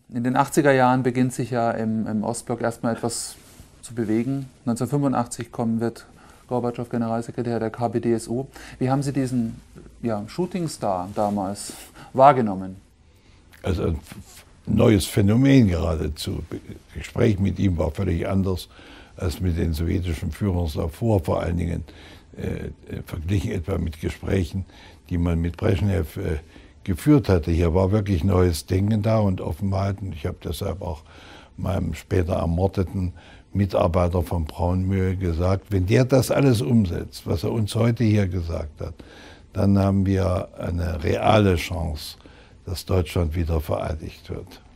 In den 80er Jahren beginnt sich ja im Ostblock erstmal etwas zu bewegen. 1985 wird Gorbatschow Generalsekretär der KPdSU. Wie haben Sie diesen Shootingstar damals wahrgenommen? Also ein neues Phänomen geradezu. Das Gespräch mit ihm war völlig anders als mit den sowjetischen Führern davor, vor allen Dingen verglichen etwa mit Gesprächen, die man mit Brezhnev geführt hatte. Hier war wirklich neues Denken da und Offenheit. Und ich habe deshalb auch meinem später ermordeten Mitarbeiter von Braunmühl gesagt, wenn der das alles umsetzt, was er uns heute hier gesagt hat, dann haben wir eine reale Chance, dass Deutschland wieder vereinigt wird.